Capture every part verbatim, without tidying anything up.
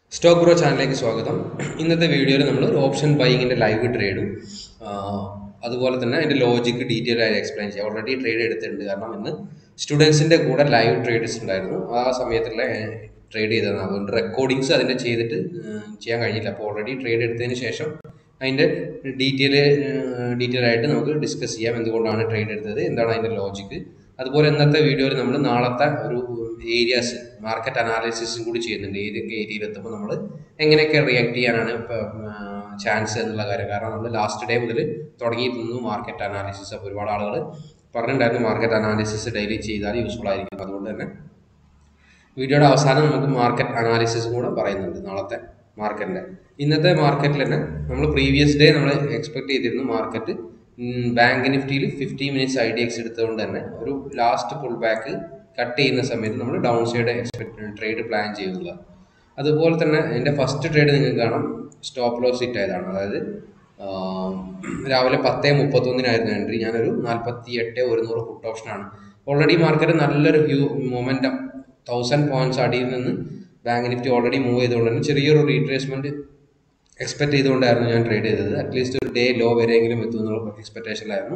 Stock bro ചാനലിലേക്ക് സ്വാഗതം. ഇന്നത്തെ വീഡിയോയിൽ നമ്മൾ ഒരു ഓപ്ഷൻ ബൈങ്ങിൻ്റെ ലൈവ് ട്രേഡും അതുപോലെ തന്നെ അതിൻ്റെ ലോജിക്ക് ഡീറ്റെയിൽ ആയി എക്സ്പ്ലെയിൻ ചെയ്യാം. ഓൾറെഡി ട്രേഡ് എടുത്തിട്ടുണ്ട്, കാരണം ഇന്ന് സ്റ്റുഡൻസിൻ്റെ കൂടെ ലൈവ് ട്രേഡ്സ് ഉണ്ടായിരുന്നു. ആ സമയത്തുള്ള ട്രേഡ് ചെയ്തതാണ്. അതുകൊണ്ട് റെക്കോർഡിങ്സ് അതിൻ്റെ ചെയ്തിട്ട് ചെയ്യാൻ കഴിഞ്ഞില്ല. അപ്പോൾ ഓൾറെഡി ട്രേഡ് എടുത്തതിന് ശേഷം അതിൻ്റെ ഡീറ്റെയിൽ ഡീറ്റെയിൽ ആയിട്ട് നമുക്ക് ഡിസ്കസ് ചെയ്യാം. എന്തുകൊണ്ടാണ് ട്രേഡ് എടുത്തത്, എന്താണ് അതിൻ്റെ ലോജിക്ക്. അതുപോലെ ഇന്നത്തെ വീഡിയോയിൽ നമ്മൾ നാളത്തെ ഒരു ഏരിയാസ് മാർക്കറ്റ് അനാലിസിസും കൂടി ചെയ്യുന്നുണ്ട്. ഏതൊക്കെ ഏരിയയിൽ എത്തുമ്പോൾ നമ്മൾ എങ്ങനെയൊക്കെ റിയാക്ട് ചെയ്യാനാണ് ചാൻസ് എന്നുള്ള കാര്യം. കാരണം നമ്മൾ ലാസ്റ്റ് ഡേ മുതൽ തുടങ്ങിയിരുന്നു മാർക്കറ്റ് അനാലിസിസ്. അപ്പോൾ ഒരുപാട് ആളുകൾ പറഞ്ഞിട്ടുണ്ടായിരുന്നു മാർക്കറ്റ് അനാലിസിസ് ഡെയിലി ചെയ്താൽ യൂസ്ഫുൾ ആയിരിക്കും. അതുകൊണ്ട് തന്നെ വീഡിയോയുടെ അവസാനം നമുക്ക് മാർക്കറ്റ് അനാലിസിസും കൂടെ പറയുന്നുണ്ട് നാളത്തെ മാർക്കറ്റിൻ്റെ. ഇന്നത്തെ മാർക്കറ്റിൽ തന്നെ നമ്മൾ പ്രീവിയസ് ഡേ നമ്മൾ എക്സ്പെക്ട് ചെയ്തിരുന്നു മാർക്കറ്റ് ബാങ്ക് നിഫ്റ്റിയിൽ fifty minutes I D X എടുത്തുകൊണ്ട് തന്നെ ഒരു ലാസ്റ്റ് പുൾ ബാക്ക് കട്ട് ചെയ്യുന്ന സമയത്ത് നമ്മൾ down side expect trade plan ചെയ്യുന്നത്. അതുപോലെ തന്നെ എൻ്റെ ഫസ്റ്റ് ട്രേഡ് നിങ്ങൾക്ക് കാണാം സ്റ്റോപ്പ് ലോസ് ഹിറ്റ് ആയതാണ്. അതായത് രാവിലെ പത്ത് മുപ്പത്തൊന്നിനായിരുന്നു എൻട്രി. ഞാനൊരു നാൽപ്പത്തി എട്ട് ഒരുന്നൂറ് പുട്ട് ഓപ്ഷനാണ്. ഓൾറെഡി മാർക്കറ്റ് നല്ലൊരു ഹ്യൂ മൊമെൻറ്റം തൗസൻഡ് പോയിന്റ്സ് അടിയിൽ നിന്ന് ബാങ്ക് നിഫ്റ്റി ഓൾറെഡി മൂവ് ചെയ്തുകൊണ്ട് തന്നെ ചെറിയൊരു റീട്രേസ്മെൻറ്റ് എക്സ്പെക്ട് ചെയ്തുകൊണ്ടായിരുന്നു ഞാൻ ട്രേഡ് ചെയ്തത്. അറ്റ്ലീസ്റ്റ് ഒരു ഡേ ലോ വരെയെങ്കിലും എത്തുമെന്നുള്ള എക്സ്പെക്ടേഷനിലായിരുന്നു.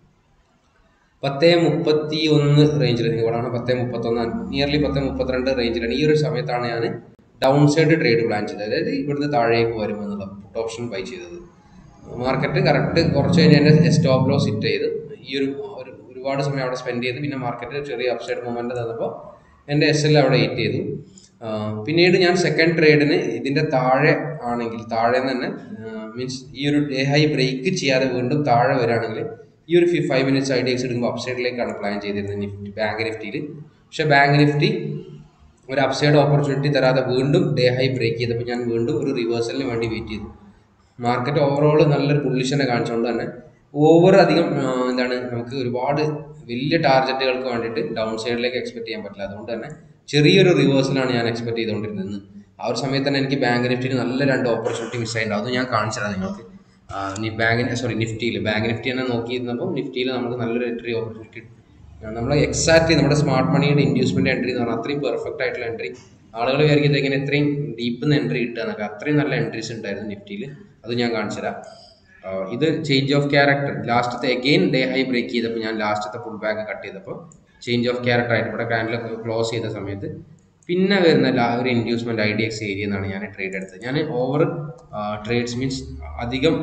പത്ത് മുപ്പത്തി ഒന്ന് റേഞ്ചിൽ ഇവിടെയാണ് പത്ത് മുപ്പത്തൊന്ന് നിയർലി പത്ത് മുപ്പത്തിരണ്ട് റേഞ്ചിലാണ്. ഈ ഒരു സമയത്താണ് ഞാൻ ഡൗൺ സൈഡ് ട്രേഡ് പ്ലാൻ ചെയ്തത്. അതായത് ഇവിടുന്ന് താഴേക്ക് വരുമെന്നുള്ള പുട്ട് ഓപ്ഷൻ ബൈ ചെയ്തത്. മാർക്കറ്റ് കറക്റ്റ് കുറച്ച് കഴിഞ്ഞ് എൻ്റെ സ്റ്റോപ്പ് ലോസ് ഹിറ്റ് ചെയ്ത് ഈ ഒരു ഒരുപാട് സമയം അവിടെ സ്പെൻഡ് ചെയ്ത് പിന്നെ മാർക്കറ്റ് ചെറിയ അപ്സൈഡ് മൂവ്മെൻറ്റ് തന്നപ്പോൾ എൻ്റെ എസ് എൽ അവിടെ ഹിറ്റ് ചെയ്തു. പിന്നീട് ഞാൻ സെക്കൻഡ് ട്രേഡിന് ഇതിൻ്റെ താഴെ ആണെങ്കിൽ താഴെ തന്നെ മീൻസ് ഈ ഒരു ഡേ ഹൈ ബ്രേക്ക് ചെയ്യാതെ വീണ്ടും താഴെ വരികയാണെങ്കിൽ ഈ ഒരു five minutes I D X എടുക്കുമ്പോൾ അപ്സൈഡിലേക്കാണ് പ്ലാൻ ചെയ്തിരുന്നത് നിഫ്റ്റി ബാങ്ക് നിഫ്റ്റിയിൽ. പക്ഷേ ബാങ്ക് നിഫ്റ്റി ഒരു അപ്സൈഡ് ഓപ്പർച്യൂണിറ്റി തരാതെ വീണ്ടും ഡേ ഹൈ ബ്രേക്ക് ചെയ്തപ്പോൾ ഞാൻ വീണ്ടും ഒരു റിവേഴ്സലിന് വേണ്ടി വെയിറ്റ് ചെയ്തു. മാർക്കറ്റ് ഓവറോൾ നല്ലൊരു ബുള്ളിഷിനെ കാണിച്ചുകൊണ്ട് തന്നെ ഓവർ അധികം എന്താണ് നമുക്ക് ഒരുപാട് വലിയ ടാർഗറ്റുകൾക്ക് വേണ്ടിയിട്ട് ഡൗൺ സൈഡിലേക്ക് എക്സ്പെക്ട് ചെയ്യാൻ പറ്റില്ല. അതുകൊണ്ട് തന്നെ ചെറിയൊരു റിവേഴ്സലാണ് ഞാൻ എക്സ്പെക്ട് ചെയ്തുകൊണ്ടിരുന്നത്. ആ ഒരു സമയത്ത് തന്നെ എനിക്ക് ബാങ്ക് നിഫ്റ്റിയിൽ നല്ല രണ്ട് ഓപ്പർച്യൂണിറ്റി മിസ്സായിട്ടുണ്ടാവും. അത് ഞാൻ കാണിച്ചതാണ് നിങ്ങൾക്ക്. ബാങ്കിന് സോറി നിഫ്റ്റിയിൽ ബാങ്ക് നിഫ്റ്റി തന്നെ നോക്കിയിരുന്നപ്പോൾ നിഫ്റ്റിയിൽ നമുക്ക് നല്ലൊരു എൻട്രി ഓപ്പർച്യൂണിറ്റി നമ്മൾ എക്സാക്ട്ലി നമ്മുടെ സ്മാർട്ട് മണിയുടെ ഇൻഡ്യൂസ്മെൻറ്റ് എൻട്രി എന്ന് പറഞ്ഞാൽ അത്രയും പെർഫെക്റ്റ് ആയിട്ടുള്ള എൻട്രി. ആളുകൾ വിചാരിക്കുന്നത് ഇങ്ങനെ എത്രയും ഡീപ്പ് നിന്ന് എൻട്രി കിട്ടുക എന്നൊക്കെ. അത്രയും നല്ല എൻട്രീസ് ഉണ്ടായിരുന്നു നിഫ്റ്റിയിൽ. അത് ഞാൻ കാണിച്ചു തരാം. ഇത് ചേഞ്ച് ഓഫ് ക്യാരക്ടർ ലാസ്റ്റത്തെ അഗെയിൻ ഡേ ഹൈ ബ്രേക്ക് ചെയ്തപ്പോൾ ഞാൻ ലാസ്റ്റത്തെ പുൾ ബാക്ക് കട്ട് ചെയ്തപ്പോൾ ചേഞ്ച് ഓഫ് ക്യാരക്ടർ ആയിട്ട് ഇവിടെ ക്യാൻഡിൽ ക്ലോസ് ചെയ്ത സമയത്ത് പിന്നെ വരുന്ന ഒരു inducement I D X area എന്നാണ് ഞാൻ ട്രേഡ് എടുത്തത്. ഞാൻ ഓവർ ട്രേഡ്സ് മീൻസ് അധികം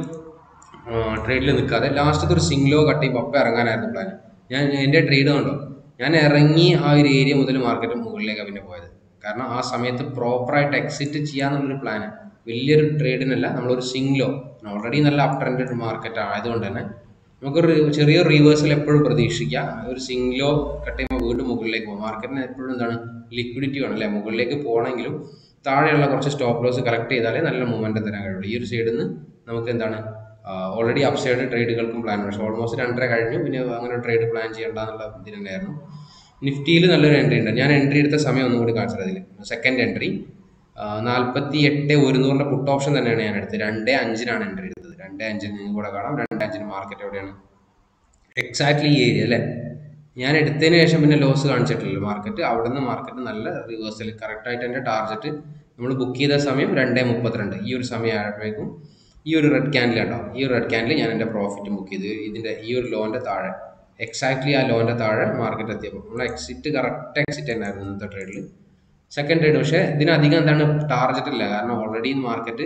ട്രേഡിൽ നിൽക്കാതെ ലാസ്റ്റത്തെ ഒരു സിംഗ്ലോ കട്ട് ചെയ്യുമ്പോൾ അപ്പം ഇറങ്ങാനായിരുന്നു പ്ലാൻ. ഞാൻ എൻ്റെ ട്രേഡ് കണ്ടോ ഞാൻ ഇറങ്ങി ആ ഒരു ഏരിയ മുതൽ മാർക്കറ്റ് മുകളിലേക്കാണ് പിന്നെ പോയത്. കാരണം ആ സമയത്ത് പ്രോപ്പറായിട്ട് എക്സിറ്റ് ചെയ്യാന്നുള്ളൊരു പ്ലാന് വലിയൊരു ട്രേഡിനല്ല, നമ്മളൊരു സിംഗ്ലോ ഓൾറെഡി നല്ല അപ് ട്രെൻഡ് മാർക്കറ്റ് ആയതുകൊണ്ട് തന്നെ നമുക്കൊരു ചെറിയൊരു റിവേഴ്സൽ എപ്പോഴും പ്രതീക്ഷിക്കാം. ഒരു സിംഗ്ലോ കട്ട് ചെയ്യുമ്പോൾ വീണ്ടും മുകളിലേക്ക് പോകും. മാർക്കറ്റിന് എപ്പോഴും എന്താണ് ലിക്വിഡിറ്റി വേണം അല്ലേ. മുകളിലേക്ക് പോകണമെങ്കിലും താഴെയുള്ള കുറച്ച് സ്റ്റോപ്പ് ലോസ് കളക്ട് ചെയ്താലേ നല്ല മൂവ്മെൻറ്റ് തരാൻ കഴിയുള്ളൂ. ഈ ഒരു സൈഡിൽ നിന്ന് നമുക്ക് എന്താണ് ഓൾറെഡി അപ് സൈഡ് ട്രേഡുകൾക്കും പ്ലാൻ ഉണ്ട്. പക്ഷേ ഓൾമോസ്റ്റ് രണ്ടര കഴിഞ്ഞു. പിന്നെ അങ്ങനെ ട്രേഡ് പ്ലാൻ ചെയ്യേണ്ട എന്നുള്ള ഇതിനുണ്ടായിരുന്നു. നിഫ്റ്റിയിൽ നല്ലൊരു എൻട്രി ഉണ്ട്. ഞാൻ എൻട്രി എടുത്ത സമയം ഒന്നും കൂടി കാണിച്ചത്. അതിൽ സെക്കൻഡ് എൻട്രി നാൽപ്പത്തി എട്ട് ഒരുന്നൂറിൻ്റെ പുട്ട് ഓപ്ഷൻ തന്നെയാണ് ഞാൻ എടുത്തത്. രണ്ട് അഞ്ചിനാണ് എൻട്രി എടുത്തത്. രണ്ട് അഞ്ചിന് നിങ്ങൾക്ക് കൂടെ കാണാം. രണ്ട് അഞ്ചിന് മാർക്കറ്റ് എവിടെയാണ് എക്സാക്ട്ലി ഈ ഏരിയ അല്ലേ. ഞാൻ എടുത്തതിന് ശേഷം പിന്നെ ലോസ് കാണിച്ചിട്ടില്ലല്ലോ മാർക്കറ്റ്. അവിടെ നിന്ന് മാർക്കറ്റ് നല്ല റിവേഴ്സൽ കറക്റ്റായിട്ട് എൻ്റെ ടാർഗറ്റ് നമ്മൾ ബുക്ക് ചെയ്ത സമയം രണ്ട് മുപ്പത്തിരണ്ട് ഈ ഒരു സമയം ആയപ്പോഴേക്കും ഈ ഒരു റെഡ് ക്യാൻഡിൽ ഉണ്ടാവും. ഈ ഒരു റെഡ് ക്യാൻഡിൽ ഞാൻ എൻ്റെ പ്രോഫിറ്റ് ബുക്ക് ചെയ്ത് ഇതിൻ്റെ ഈ ഒരു ലോൻ്റെ താഴെ എക്സാക്ട്ലി ആ ലോൻ്റെ താഴെ മാർക്കറ്റ് എത്തിയപ്പോൾ നമ്മൾ എക്സിറ്റ് കറക്റ്റ് എക്സിറ്റ് തന്നെയായിരുന്നു ഇന്നത്തെ ട്രേഡിൽ. സെക്കൻഡ് ട്രേഡ് പക്ഷേ ഇതിനധികം എന്താണ് ടാർഗറ്റ് ഇല്ല. കാരണം ഓൾറെഡി മാർക്കറ്റ്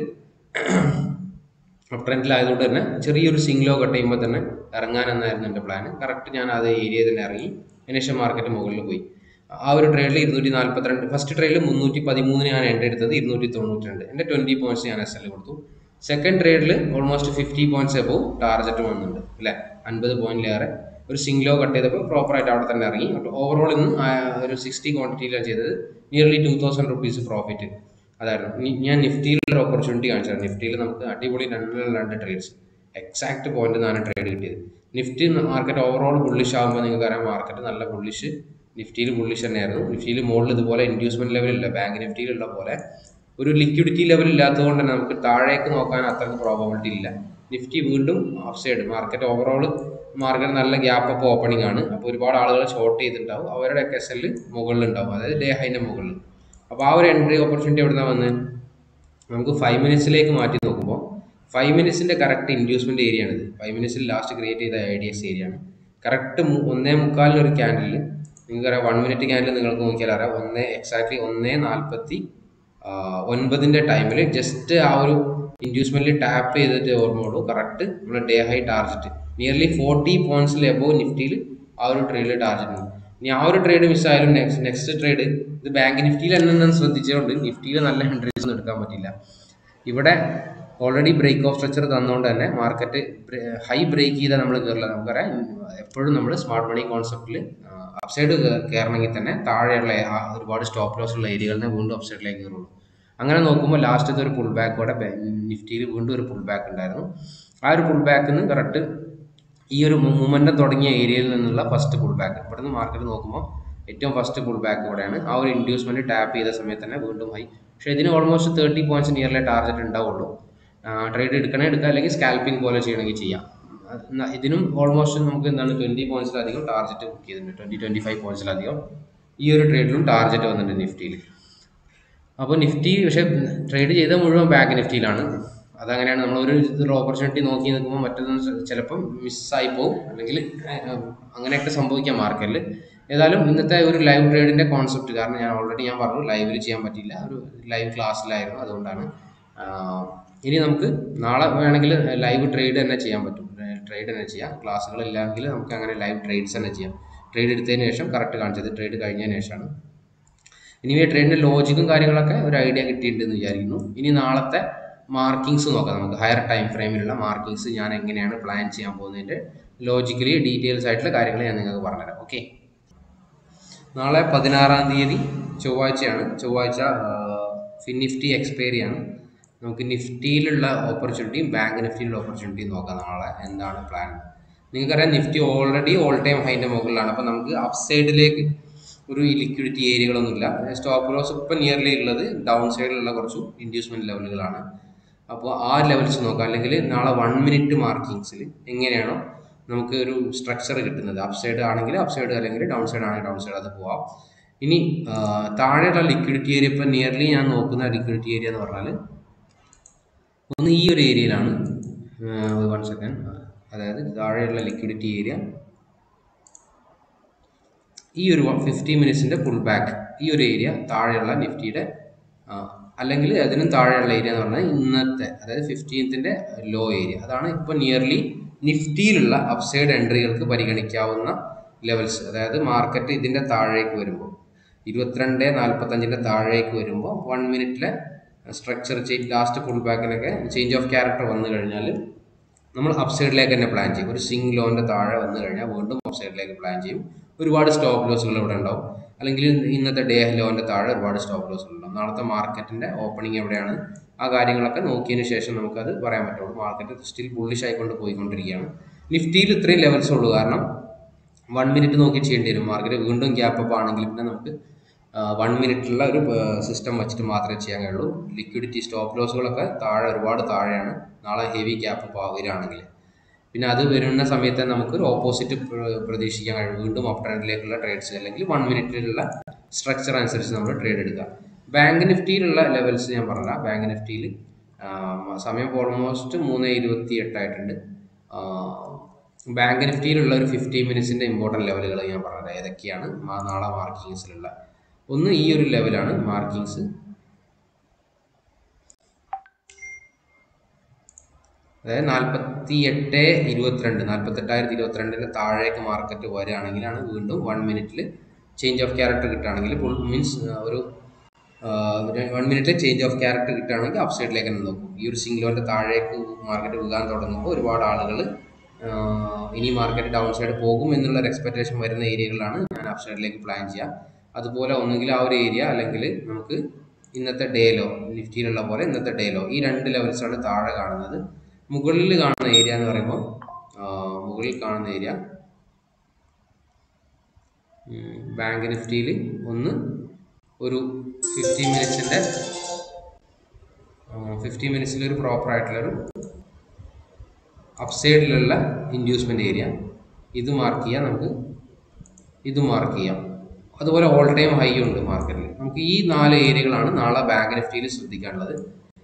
അപ് ട്രെൻഡിലായതുകൊണ്ട് തന്നെ ചെറിയൊരു സിംഗ്ലോ കട്ട് ചെയ്യുമ്പോൾ തന്നെ ഇറങ്ങാനെന്നായിരുന്നു എൻ്റെ പ്ലാൻ. കറക്റ്റ് ഞാൻ അത് ഏരിയയിൽ തന്നെ ഇറങ്ങി. അതിനുശേഷം മാർക്കറ്റ് മുകളിൽ പോയി. ആ ഒരു ട്രേഡിൽ ഇരുന്നൂറ്റി നാൽപ്പത്തിരണ്ട് ഫസ്റ്റ് ട്രേഡിൽ മുന്നൂറ്റി പതിമൂന്നിന് ഞാൻ എൻട്രി എടുത്തത് ഇരുന്നൂറ്റി തൊണ്ണൂറ്റി രണ്ട് എൻ്റെ ട്വൻറ്റി പോയിന്റ്സ് ഞാൻ എസ് എൽ കൊടുത്തു. സെക്കൻഡ് ട്രേഡിൽ almost fifty points above target വന്നിട്ടുണ്ട് അല്ലേ. അൻപത് പോയിന്റിലേറെ ഒരു സിംഗ്ലോ കട്ട് ചെയ്തപ്പോൾ പ്രോപ്പറായിട്ട് അവിടെ തന്നെ ഇറങ്ങി. ഓവറോൾ ഇന്ന് ഒരു സിക്സ്റ്റി ക്വാണ്ടിറ്റിയിലാണ് ചെയ്തത്. Nearly two thousand rupees profit അതായിരുന്നു. ഞാൻ നിഫ്റ്റിയിലൊരു ഓപ്പർച്യൂണിറ്റി കാണിച്ചത്. നിഫ്റ്റിയിൽ നമുക്ക് അടിപൊളി രണ്ട് രണ്ട് ട്രേഡ്സ് എക്സാക്ട് പോയിന്റ് നിന്നാണ് ട്രേഡ് കിട്ടിയത്. നിഫ്റ്റി മാർക്കറ്റ് ഓവറോൾ ബുള്ളിഷ് ആകുമ്പോൾ നിങ്ങൾക്ക് അറിയാം മാർക്കറ്റ് നല്ല ബുള്ളിഷ് നിഫ്റ്റിയിൽ ബുള്ളിഷ് തന്നെയായിരുന്നു. നിഫ്റ്റിയിൽ മുകളിൽ ഇതുപോലെ ഇൻഡ്യൂസ്മെൻറ്റ് ലെവലില്ല. ബാങ്ക് നിഫ്റ്റിയിലുള്ള പോലെ ഒരു ലിക്വിഡിറ്റി ലെവൽ ഇല്ലാത്തതുകൊണ്ട് തന്നെ നമുക്ക് താഴേക്ക് നോക്കാൻ അത്രയ്ക്ക് പ്രോബബിലിറ്റി ഇല്ല. നിഫ്റ്റി വീണ്ടും off side market overall market നല്ല ഗ്യാപ്പ് അപ്പ് ഓപ്പണിംഗ് ആണ്. അപ്പോൾ ഒരുപാട് ആളുകൾ ഷോർട്ട് ചെയ്തിട്ടുണ്ടാവും. അവരുടെ ഒക്കെ എസ് എൽ മുകളിലുണ്ടാവും, അതായത് ഡേ ഹൈൻ്റെ മുകളിൽ. അപ്പോൾ ആ ഒരു എൻട്രി ഓപ്പർച്യൂണിറ്റി എവിടെ നിന്നാണ് വന്നത്? നമുക്ക് ഫൈവ് മിനിറ്റ്സിലേക്ക് മാറ്റി നോക്കുമ്പോൾ ഫൈവ് മിനിറ്റ്സിൻ്റെ കറക്റ്റ് ഇൻഡ്യൂസ്മെൻറ്റ് ഏരിയ ആണിത്. ഫൈവ് മിനിറ്റ്സിൽ ലാസ്റ്റ് ക്രിയേറ്റ് ചെയ്ത ഐ ഡി എക്സ് ഏരിയ ആണ്. കറക്റ്റ് ഒന്നേ മുക്കാലിന് ഒരു ക്യാൻഡിൽ നിങ്ങൾക്കറിയാം, വൺ മിനിറ്റ് ക്യാൻഡിൽ നിങ്ങൾക്ക് നോക്കിയാൽ അറിയാം, ഒന്നേ എക്സാക്ട്ലി ഒന്നേ നാൽപ്പത്തി ഒൻപതിൻ്റെ ടൈമിൽ ജസ്റ്റ് ആ ഒരു ഇൻഡ്യൂസ്മെൻറ്റിൽ ടാപ്പ് ചെയ്തിട്ട് ഓർമ്മയുള്ളൂ കറക്റ്റ് നമ്മുടെ day high target nearly forty പോയിന്റ്സിൽ എബോവ് നിഫ്റ്റിയിൽ ആ ഒരു ട്രേഡിൽ ടാർജറ്റ് ഉണ്ട്. ഇനി ആ ഒരു ട്രേഡ് മിസ്സായാലും നെക്സ്റ്റ് നെക്സ്റ്റ് ട്രേഡ് ഇത് ബാങ്ക് നിഫ്റ്റിയിൽ തന്നെ ശ്രദ്ധിച്ചുകൊണ്ട് നിഫ്റ്റിയിൽ നല്ല എൻട്രീസ് ഒന്നും എടുക്കാൻ പറ്റില്ല. ഇവിടെ ഓൾറെഡി ബ്രേക്ക് ഓഫ് സ്ട്രക്ചർ തന്നുകൊണ്ട് തന്നെ മാർക്കറ്റ് ഹൈ ബ്രേക്ക് ചെയ്താൽ നമ്മൾ കയറില്ല. നമുക്കറിയാം എപ്പോഴും നമ്മൾ സ്മാർട്ട് മണി കോൺസെപ്റ്റിൽ അപ്സൈഡ് കയറണമെങ്കിൽ തന്നെ താഴെയുള്ള ഒരുപാട് സ്റ്റോപ്പ് ലോസ് ഉള്ള ഏരിയകളിൽ നിന്ന് വീണ്ടും അപ്സൈഡിലേക്ക് കയറുള്ളൂ. അങ്ങനെ നോക്കുമ്പോൾ ലാസ്റ്റത്തെ ഒരു പുൾ ബാക്കോടെ നിഫ്റ്റിയിൽ വീണ്ടും ഒരു പുൾ ബാക്ക് ഉണ്ടായിരുന്നു. ആ ഒരു പുൾ ബാക്കിൽ നിന്ന് കറക്റ്റ് ഈ ഒരു മൂവ്മെൻറ്റം തുടങ്ങിയ ഏരിയയിൽ നിന്നുള്ള ഫസ്റ്റ് പുൾ ബാക്ക് ഇവിടെ നിന്ന് മാർക്കറ്റ് നോക്കുമ്പോൾ ഏറ്റവും ഫസ്റ്റ് പുൾ ബാക്ക് ഇവിടെയാണ്. ആ ഒരു ഇൻഡ്യൂസ്മെൻറ്റ് ടാപ്പ് ചെയ്ത സമയത്ത് തന്നെ വീണ്ടും ഹൈ. പക്ഷേ ഇതിന് almost thirty points nearly target ഉണ്ടാവുള്ളൂ. ട്രേഡ് എടുക്കണേ എടുക്കുക, അല്ലെങ്കിൽ സ്കാൽപ്പിംഗ് പോലെ ചെയ്യണമെങ്കിൽ ചെയ്യാം. ഇതിനും ഓൾമോസ്റ്റ് നമുക്ക് എന്താണ് ട്വൻറ്റി പോയിന്റ്സിലധികം ടാർജറ്റ് ബുക്ക് ചെയ്തിട്ടുണ്ട്. ട്വൻറ്റി ട്വൻറ്റി ഫൈവ് പോയിന്റ്സിലധികം ഈ ഒരു ട്രേഡിലും ടാർജറ്റ് വന്നിട്ടുണ്ട് നിഫ്റ്റിയിൽ. അപ്പോൾ നിഫ്റ്റി പക്ഷേ ട്രേഡ് ചെയ്ത മുഴുവൻ ബാങ്ക് നിഫ്റ്റിയിലാണ്. അതങ്ങനെയാണ്, നമ്മളൊരു ഇതിൽ ഓപ്പർച്യൂണിറ്റി നോക്കി നിൽക്കുമ്പോൾ മറ്റൊന്നും ചിലപ്പം മിസ്സായി പോകും, അല്ലെങ്കിൽ അങ്ങനെയൊക്കെ സംഭവിക്കാം മാർക്കറ്റിൽ. ഏതായാലും ഇന്നത്തെ ഒരു ലൈവ് ട്രേഡിൻ്റെ കോൺസെപ്റ്റ്, കാരണം ഞാൻ ഓൾറെഡി ഞാൻ പറഞ്ഞു ലൈവിൽ ചെയ്യാൻ പറ്റില്ല, ഒരു ലൈവ് ക്ലാസ്സിലായിരുന്നു, അതുകൊണ്ടാണ്. ഇനി നമുക്ക് നാളെ വേണമെങ്കിൽ ലൈവ് ട്രേഡ് തന്നെ ചെയ്യാൻ പറ്റും, ട്രേഡ് തന്നെ ചെയ്യാം. ക്ലാസ്സുകളില്ലെങ്കിൽ നമുക്ക് അങ്ങനെ ലൈവ് ട്രേഡ്സ് തന്നെ ചെയ്യാം. ട്രേഡ് എടുത്തതിന് ശേഷം കറക്റ്റ് കാണിച്ചത് ട്രേഡ് കഴിഞ്ഞതിന് ശേഷമാണ്. ഇനി ഈ ട്രേഡിൻ്റെ ലോജിക്കും കാര്യങ്ങളൊക്കെ ഒരു ഐഡിയ കിട്ടിയിട്ടുണ്ടെന്ന് വിചാരിക്കുന്നു. ഇനി നാളത്തെ മാർക്കിങ്സ് നോക്കാം നമുക്ക്. ഹയർ ടൈം ഫ്രെയിമിലുള്ള മാർക്കിങ്സ് ഞാൻ എങ്ങനെയാണ് പ്ലാൻ ചെയ്യാൻ പോകുന്നതിൻ്റെ ലോജിക്കലി ഡീറ്റെയിൽസ് ആയിട്ടുള്ള കാര്യങ്ങൾ ഞാൻ നിങ്ങൾക്ക് പറഞ്ഞുതരാം. ഓക്കെ, നാളെ പതിനാറാം തീയതി ചൊവ്വാഴ്ചയാണ്. ചൊവ്വാഴ്ച ഫിൻ നിഫ്റ്റി എക്സ്പയറി ആണ്. നമുക്ക് നിഫ്റ്റിയിലുള്ള ഓപ്പർച്യൂണിറ്റിയും ബാങ്ക് നിഫ്റ്റിയിലുള്ള ഓപ്പർച്യൂണിറ്റിയും നോക്കാം നാളെ എന്താണ് പ്ലാൻ. നിങ്ങൾക്കറിയാം നിഫ്റ്റി ഓൾറെഡി ഓൾ ടൈം ഹൈൻ്റെ മുകളിലാണ്. അപ്പോൾ നമുക്ക് അപ്സൈഡിലേക്ക് ഒരു ലിക്വിഡിറ്റി ഏരിയകളൊന്നുമില്ല. സ്റ്റോപ്പ് ലോസ് ഇപ്പം നിയർലി ഉള്ളത് ഡൗൺ സൈഡിലുള്ള കുറച്ച് ഇൻഡ്യൂസ്മെൻറ്റ് ലെവലുകളാണ്. അപ്പോൾ ആ ലെവൽസ് നോക്കാം. അല്ലെങ്കിൽ നാളെ വൺ മിനിറ്റ് മാർക്കിങ്സിൽ എങ്ങനെയാണോ നമുക്ക് ഒരു സ്ട്രക്ചർ കിട്ടുന്നത്, അപ്പ് സൈഡ് ആണെങ്കിൽ അപ്പ് സൈഡ്, അല്ലെങ്കിൽ ഡൗൺ സൈഡ് ആണെങ്കിൽ ഡൗൺ സൈഡ്, അത് പോവാം. ഇനി താഴെയുള്ള ലിക്വിഡിറ്റി ഏരിയ ഇപ്പം നിയർലി ഞാൻ നോക്കുന്ന ലിക്വിഡിറ്റി ഏരിയ എന്ന് പറഞ്ഞാൽ ഒന്ന് ഈ ഒരു ഏരിയയിലാണ്. വൺ സെക്കൻഡ്, അതായത് താഴെയുള്ള ലിക്വിഡിറ്റി ഏരിയ ഈ ഒരു ഫിഫ്റ്റി മിനിറ്റ്സിൻ്റെ പുൾ ബാക്ക്, ഈ ഒരു ഏരിയ താഴെയുള്ള നിഫ്റ്റിയുടെ, അല്ലെങ്കിൽ അതിനും താഴെയുള്ള ഏരിയ എന്ന് പറഞ്ഞാൽ ഇന്നത്തെ, അതായത് ഫിഫ്റ്റീൻത്തിൻ്റെ ലോ ഏരിയ. അതാണ് ഇപ്പോൾ നിയർലി നിഫ്റ്റിയിലുള്ള അപ്സൈഡ് എൻട്രികൾക്ക് പരിഗണിക്കാവുന്ന ലെവൽസ്. അതായത് മാർക്കറ്റ് ഇതിൻ്റെ താഴേക്ക് വരുമ്പോൾ, ഇരുപത്തിരണ്ട് നാൽപ്പത്തഞ്ചിൻ്റെ താഴേക്ക് വരുമ്പോൾ വൺ മിനിറ്റിലെ സ്ട്രക്ചർ ചേഞ്ച്, ലാസ്റ്റ് പുൾ ബാക്കിനൊക്കെ ചേഞ്ച് ഓഫ് ക്യാരക്ടർ വന്നു കഴിഞ്ഞാൽ നമ്മൾ അപ്സൈഡിലേക്ക് തന്നെ പ്ലാൻ ചെയ്യും. ഒരു സിംഗ് ലോൻ്റെ താഴെ വന്നു കഴിഞ്ഞാൽ വീണ്ടും അപ്സൈഡിലേക്ക് പ്ലാൻ ചെയ്യും. ഒരുപാട് സ്റ്റോപ്പ് ലോസുകൾ ഇവിടെ ഉണ്ടാവും, അല്ലെങ്കിൽ ഇന്നത്തെ ഡേ ലോൻ്റെ താഴെ ഒരുപാട് സ്റ്റോപ്പ് ലോസുകൾ ഉണ്ടാവും. നാളത്തെ മാർക്കറ്റിൻ്റെ ഓപ്പണിംഗ് എവിടെയാണ്, ആ കാര്യങ്ങളൊക്കെ നോക്കിയതിന് ശേഷം നമുക്കത് പറയാൻ പറ്റുള്ളൂ. മാർക്കറ്റ് സ്റ്റിൽ ബുള്ളിഷ് ആയിക്കൊണ്ട് പോയിക്കൊണ്ടിരിക്കുകയാണ്. നിഫ്റ്റിയിൽ ഇത്രയും ലെവൽസ് ഉള്ളൂ, കാരണം വൺ മിനിറ്റ് നോക്കി ചെയ്യേണ്ടി വരും. മാർക്കറ്റ് വീണ്ടും ഗ്യാപ്പ് അപ്പ് ആണെങ്കിൽ പിന്നെ നമുക്ക് വൺ മിനിറ്റുള്ള ഒരു സിസ്റ്റം വെച്ചിട്ട് മാത്രമേ ചെയ്യാൻ കഴിയുള്ളൂ. ലിക്വിഡിറ്റി സ്റ്റോപ്പ് ലോസുകളൊക്കെ താഴെ, ഒരുപാട് താഴെയാണ്. നാളെ ഹെവി ഗ്യാപ്പ് അപ്പ് വരികയാണെങ്കിൽ പിന്നെ അത് വരുന്ന സമയത്ത് നമുക്കൊരു ഓപ്പോസിറ്റ് പ്രതീക്ഷിക്കാൻ കഴിയും, വീണ്ടും അപ്പ് ട്രെൻഡിലേക്കുള്ള ട്രേഡ്സ്, അല്ലെങ്കിൽ വൺ മിനിറ്റിലുള്ള സ്ട്രക്ചർ അനുസരിച്ച് നമ്മൾ ട്രേഡ് എടുക്കുക. ബാങ്ക് നിഫ്റ്റിയിലുള്ള ലെവൽസ് ഞാൻ പറഞ്ഞില്ല. ബാങ്ക് നിഫ്റ്റിയിൽ സമയം ഓൾമോസ്റ്റ് മൂന്ന് ഇരുപത്തി എട്ടായിട്ടുണ്ട്. ബാങ്ക് നിഫ്റ്റിയിലുള്ള ഒരു ഫിഫ്റ്റി മിനിറ്റ്സിൻ്റെ ഇമ്പോർട്ടൻറ്റ് ലെവലുകൾ ഞാൻ പറഞ്ഞത് ഏതൊക്കെയാണ് നാളെ മാർക്കിങ്സിലുള്ള. ഒന്ന് ഈ ഒരു ലെവലാണ് മാർക്കിങ്സ്. അതായത് നാൽപ്പത്തി എട്ട് ഇരുപത്തിരണ്ട് നാൽപ്പത്തെട്ടായിരത്തി ഇരുപത്തിരണ്ടിൻ്റെ താഴേക്ക് മാർക്കറ്റ് വരികയാണെങ്കിലാണ് വീണ്ടും വൺ മിനിറ്റിൽ ചേഞ്ച് ഓഫ് ക്യാരക്ടർ കിട്ടുകയാണെങ്കിൽ, ഫുൾ മീൻസ് ഒരു വൺ മിനിറ്റിൽ ചേഞ്ച് ഓഫ് ക്യാരക്ടർ കിട്ടുകയാണെങ്കിൽ അപ്പ് സൈഡിലേക്ക് തന്നെ നോക്കും. ഈ ഒരു സിംഗ്ലോൻ്റെ താഴേക്ക് മാർക്കറ്റ് വീഴാൻ തുടങ്ങുമ്പോൾ ഒരുപാട് ആളുകൾ ഇനി മാർക്കറ്റ് ഡൗൺ സൈഡ് പോകും എന്നുള്ളൊരു എക്സ്പെക്റ്റേഷൻ വരുന്ന ഏരിയകളാണ് ഞാൻ അപ്പ് സൈഡിലേക്ക് പ്ലാൻ ചെയ്യുക. അതുപോലെ ഒന്നുകിൽ ആ ഒരു ഏരിയ, അല്ലെങ്കിൽ നമുക്ക് ഇന്നത്തെ ഡേലോ, നിഫ്റ്റിയിലുള്ള പോലെ ഇന്നത്തെ ഡേലോ, ഈ രണ്ട് ലെവൽസാണ് താഴെ കാണുന്നത്. മുകളിൽ കാണുന്ന ഏരിയ എന്ന് പറയുമ്പോൾ, മുകളിൽ കാണുന്ന ഏരിയ ബാങ്ക് നിഫ്റ്റിയിൽ ഒന്ന് ഒരു ഫിഫ്റ്റി മിനിറ്റ്സിൻ്റെ ഫിഫ്റ്റി മിനിറ്റ്സിലൊരു പ്രോപ്പറായിട്ടുള്ളൊരു അപ്സൈഡിലുള്ള ഇൻഡ്യൂസ്മെൻറ്റ് ഏരിയ, ഇത് മാർക്ക് ചെയ്യാം. നമുക്ക് ഇത് മാർക്ക് ചെയ്യാം. അതുപോലെ ഓൾ ടൈം ഹൈ ഉണ്ട് മാർക്കറ്റിൽ. നമുക്ക് ഈ നാല് ഏരിയകളാണ് നാളെ ബാങ്ക് നിഫ്റ്റിയിൽ ശ്രദ്ധിക്കാനുള്ളത്.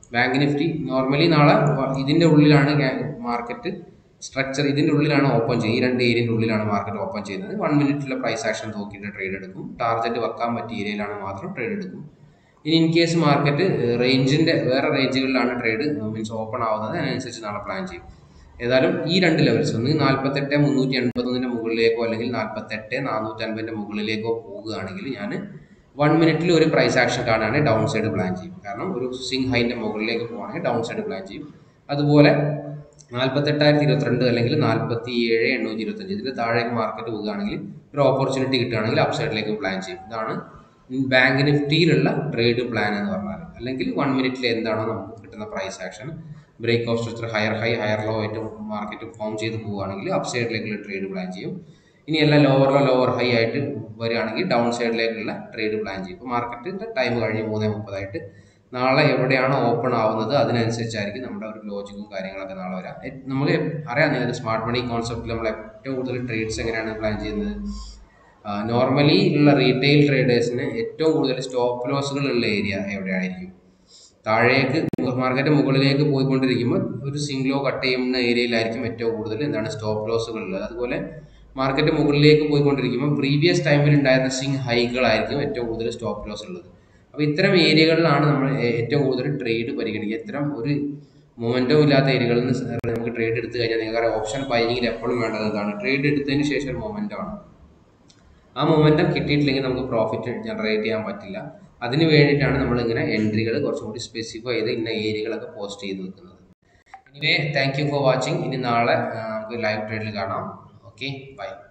ബാങ്ക് നിഫ്റ്റി നോർമലി നാളെ ഇതിൻ്റെ ഉള്ളിലാണ് മാർക്കറ്റ് സ്ട്രക്ചർ, ഇതിൻ്റെ ഉള്ളിലാണ് ഓപ്പൺ ചെയ്യുക. ഈ രണ്ട് ഏരിയൻ്റെ ഉള്ളിലാണ് മാർക്കറ്റ് ഓപ്പൺ ചെയ്യുന്നത്. വൺ മിനിറ്റിലെ പ്രൈസ് ആക്ഷൻ നോക്കിയിട്ട് ട്രേഡ് എടുക്കും. ടാർഗറ്റ് വെക്കാൻ പറ്റിയ ഏരിയയിലാണ് മാത്രം ട്രേഡ് എടുക്കും. ഇനി ഇൻ കേസ് മാർക്കറ്റ് റേഞ്ചിൻ്റെ വേറെ റേഞ്ചുകളിലാണ് ട്രേഡ് മീൻസ് ഓപ്പൺ ആവുന്നത്, അതിനനുസരിച്ച് നാളെ പ്ലാൻ ചെയ്യും. ഏതായാലും ഈ രണ്ട് ലെവൽസ് ഒന്ന് നാൽപ്പത്തെട്ട് മുന്നൂറ്റി എൺപത്തൊന്നിൻ്റെ മുകളിലേക്കോ അല്ലെങ്കിൽ നാൽപ്പത്തെട്ട് നാനൂറ്റി അൻപതിൻ്റെ മുകളിലേക്കോ പോകുകയാണെങ്കിൽ ഞാൻ വൺ മിനിറ്റിൽ ഒരു പ്രൈസ് ആക്ഷൻ കാണുകയാണെങ്കിൽ ഡൗൺ സൈഡ് പ്ലാൻ ചെയ്യും. കാരണം ഒരു സ്വിംഗ് ഹൈൻ്റെ മുകളിലേക്ക് പോകുകയാണെങ്കിൽ ഡൗൺ സൈഡ് പ്ലാൻ ചെയ്യും. അതുപോലെ നാൽപ്പത്തെട്ടായിരത്തി ഇരുപത്തിരണ്ട് അല്ലെങ്കിൽ നാൽപ്പത്തി ഏഴ് എണ്ണൂറ്റി ഇരുപത്തഞ്ച് ഇതിൽ താഴേക്ക് മാർക്കറ്റ് പോകുകയാണെങ്കിൽ ഒരു ഓപ്പർച്യൂണിറ്റി കിട്ടുകയാണെങ്കിൽ അപ്പ് സൈഡിലേക്ക് പ്ലാൻ ചെയ്യും. ഇതാണ് ബാങ്ക് നിഫ്റ്റിയിലുള്ള ട്രേഡ് പ്ലാൻ എന്ന് പറഞ്ഞാൽ. അല്ലെങ്കിൽ വൺ മിനിറ്റിൽ എന്താണോ നമുക്ക് കിട്ടുന്ന price action break of structure higher high higher low ആയിട്ട് മാർക്കറ്റ് ഫോം ചെയ്ത് പോവുകയാണെങ്കിൽ അപ്പ് സൈഡിലേക്കുള്ള ട്രേഡ് പ്ലാൻ ചെയ്യും. ഇനി എല്ലാം ലോവർ ലോ ലോവർ ഹൈ ആയിട്ട് വരികയാണെങ്കിൽ ഡൗൺ സൈഡിലേക്കുള്ള ട്രേഡ് പ്ലാൻ ചെയ്യും. ഇപ്പോൾ മാർക്കറ്റിൻ്റെ ടൈം കഴിഞ്ഞ് മൂന്ന് മുപ്പതായിട്ട് നാളെ എവിടെയാണോ ഓപ്പൺ ആവുന്നത് അതിനനുസരിച്ചായിരിക്കും നമ്മുടെ ഒരു ലോജിക്കും കാര്യങ്ങളൊക്കെ നാളെ വരാം. നമുക്ക് അറിയാം, ഒരു സ്മാർട്ട് മണി കോൺസെപ്റ്റിൽ നമ്മൾ ഏറ്റവും കൂടുതൽ ട്രേഡ്സ് എങ്ങനെയാണ് പ്ലാൻ ചെയ്യുന്നത്. നോർമലി ഉള്ള റീറ്റെയിൽ ട്രേഡേഴ്സിന് ഏറ്റവും കൂടുതൽ സ്റ്റോപ്പ് ലോസുകൾ ഉള്ള ഏരിയ എവിടെയായിരിക്കും? താഴേക്ക് മാർക്കറ്റ് മുകളിലേക്ക് പോയിക്കൊണ്ടിരിക്കുമ്പോൾ ഒരു സിംഗ്ലോ കട്ട് ചെയ്യുന്ന ഏരിയയിലായിരിക്കും ഏറ്റവും കൂടുതൽ എന്താണ് സ്റ്റോപ്പ് ലോസുകൾ ഉള്ളത്. അതുപോലെ മാർക്കറ്റ് മുകളിലേക്ക് പോയിക്കൊണ്ടിരിക്കുമ്പോൾ പ്രീവിയസ് ടൈമിൽ ഉണ്ടായിരുന്ന സ്വിംഗ് ഹൈകളായിരിക്കും ഏറ്റവും കൂടുതൽ സ്റ്റോപ്പ് ലോസ് ഉള്ളത്. അപ്പോൾ ഇത്തരം ഏരിയകളിലാണ് നമ്മൾ ഏറ്റവും കൂടുതൽ ട്രേഡ് പരിഗണിക്കുക. ഇത്തരം ഒരു മൊമെൻറ്റവും ഇല്ലാത്ത ഏരിയകളിൽ നിന്ന് നമുക്ക് ട്രേഡ് എടുത്തു കഴിഞ്ഞാൽ നിങ്ങൾക്ക് ഓപ്ഷൻ ബൈങ്ങിൽ എപ്പോഴും വേണ്ടത് എന്താണ്? ട്രേഡ് എടുത്തതിന് ശേഷം ഒരു മൊമെൻറ്റമാണ്. ആ മൊമെൻറ്റം കിട്ടിയിട്ടില്ലെങ്കിൽ നമുക്ക് പ്രോഫിറ്റ് ജനറേറ്റ് ചെയ്യാൻ പറ്റില്ല. അതിന് വേണ്ടിയിട്ടാണ് നമ്മളിങ്ങനെ എൻട്രികൾ കുറച്ചും കൂടി സ്പെസിഫൈ ചെയ്ത് ഇന്ന ഏരിയകളൊക്കെ പോസ്റ്റ് ചെയ്ത് വെക്കുന്നത്. Anyway thank you for watching. ഇനി നാളെ നമുക്ക് ലൈവ് ട്രേഡിൽ കാണാം. Okay, by.